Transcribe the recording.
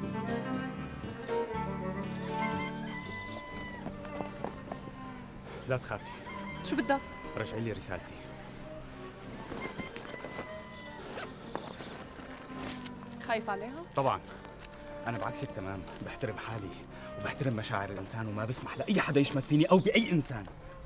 لا تخافي. شو بدك؟ رجعي لي رسالتي. خايف عليها؟ طبعا أنا بعكسك تمام، بحترم حالي وبحترم مشاعر الإنسان وما بسمح لأي حدا يشمت فيني أو بأي إنسان.